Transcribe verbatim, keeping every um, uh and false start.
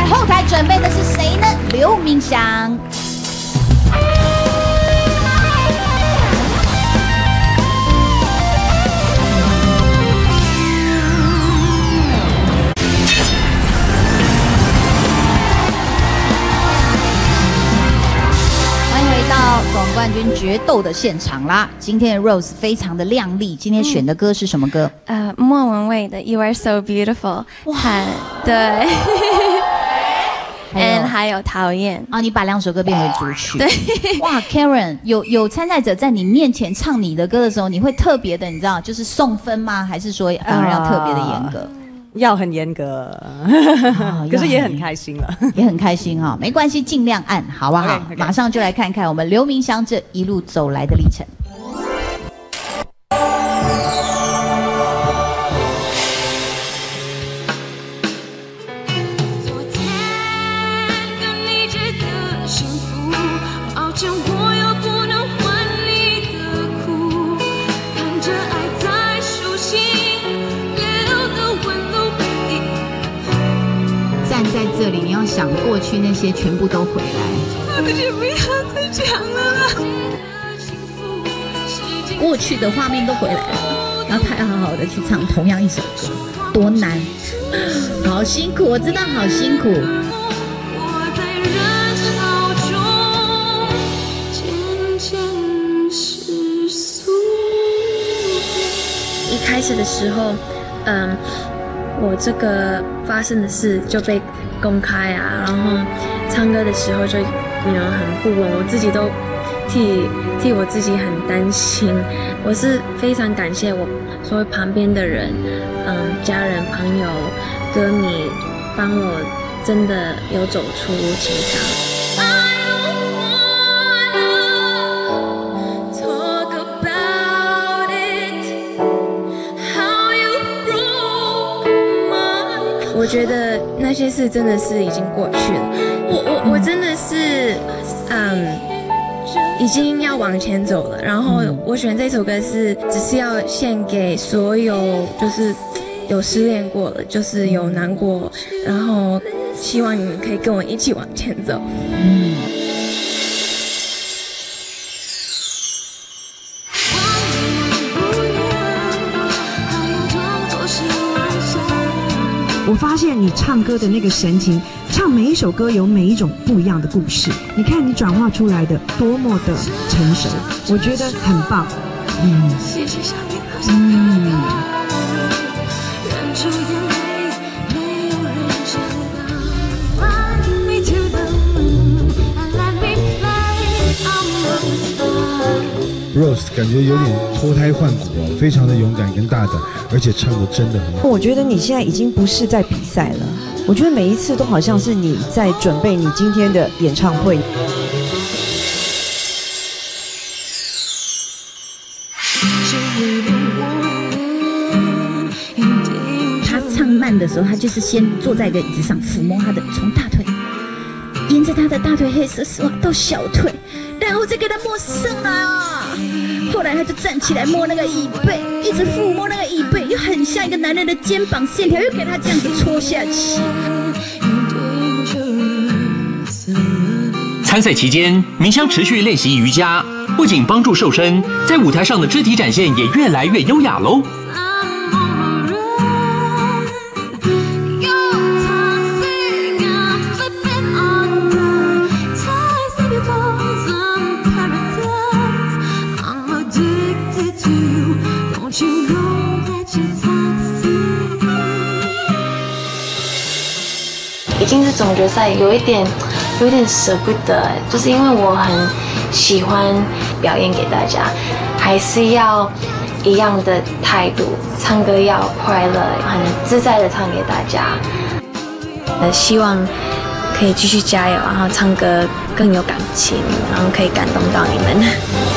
后台准备的是谁呢？刘明祥。 总冠军决斗的现场啦！今天的 Rose 非常的亮丽，今天选的歌是什么歌？ 呃，莫文蔚的《You Are So Beautiful》。哇，对。嗯，还有讨厌啊！你把两首歌变为主曲。 对。 哇 ，Karen， 有有参赛者在你面前唱你的歌的时候，你会特别的，你知道，就是送分吗？还是说反而要特别的严格？ 要很严格，哦、可是也很开心了， 也很开心哈、哦，没关系，尽量按，好不好？ okay, okay. 马上就来看看我们刘明祥这一路走来的历程。 昨天跟你觉得幸福，抱歉我又不能换你的苦，看着爱在手心。 站在这里，你要想过去那些全部都回来。 那些不要再讲了啦。 过去的画面都回来了，然后他要好好的去唱同样一首歌，多难，好辛苦，我知道好辛苦。 我在人潮中渐渐失速。 一开始的时候，嗯。 我这个发生的事就被公开啊，然后唱歌的时候就有人很不稳，我自己都替替我自己很担心。我是非常感谢我所有旁边的人，嗯，家人、朋友、歌迷，帮我真的有走出情伤。 我觉得那些事真的是已经过去了，我我我真的是，嗯，已经要往前走了。然后我选这首歌是，只是要献给所有就是有失恋过了，就是有难过，然后希望你们可以跟我一起往前走。嗯。 我发现你唱歌的那个神情，唱每一首歌有每一种不一样的故事。你看你转化出来的多么的成熟，我觉得很棒。嗯， 谢谢小天老师。 嗯。忍住眼泪，没有人知道。Fly me to the moon, let me fly, I'm a star. Rose 感觉有点脱胎换骨哦，非常的勇敢跟大胆，而且唱得真的很好。 我觉得你现在已经不是在比赛了，我觉得每一次都好像是你在准备你今天的演唱会。 他唱慢的时候，他就是先坐在一个椅子上，抚摸他的从大腿，沿着他的大腿黑色丝袜到小腿。 然后再给他摸上啊！后来他就站起来摸那个椅背，一直抚摸那个椅背，又很像一个男人的肩膀线条，又给他这样子戳下去。 参赛期间，明香持续练习瑜伽，不仅帮助瘦身，在舞台上的肢体展现也越来越优雅喽。 已经是总决赛，有一点，有一点舍不得，就是因为我很喜欢表演给大家，还是要一样的态度，唱歌要快乐，很自在的唱给大家。呃，希望可以继续加油，然后唱歌更有感情，然后可以感动到你们。